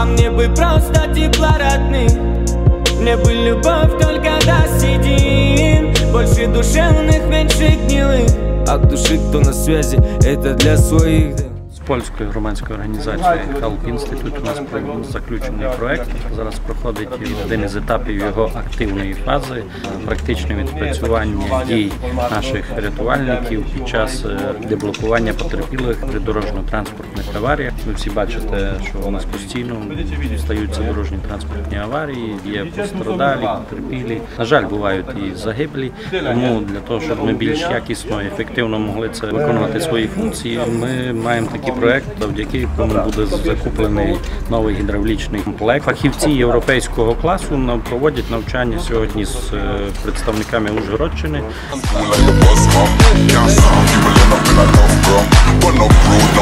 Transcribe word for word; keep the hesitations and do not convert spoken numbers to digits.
А мне бы просто тепла родных, мне бы любовь только до седин. Больше душевных, меньше гнилых, а к души кто на связи, это для своих. З польською громадською організацією Help Institute у нас заключений проект. Зараз проходить один із етапів його активної фази, практичне відпрацювання дій наших рятувальників під час деблокування потерпілих при дорожньо-транспортних аваріях. Ви всі бачите, що у нас постійно стаються дорожньо-транспортні аварії, є постраждалі, потерпілі. На жаль, бувають і загиблі, тому для того, щоб ми більш якісно і ефективно могли це виконувати свої функції, ми маємо такі проект, завдяки якому буде закуплений новий гідравлічний комплект. Фахівці європейського класу проводять навчання сьогодні з представниками Ужгородщини.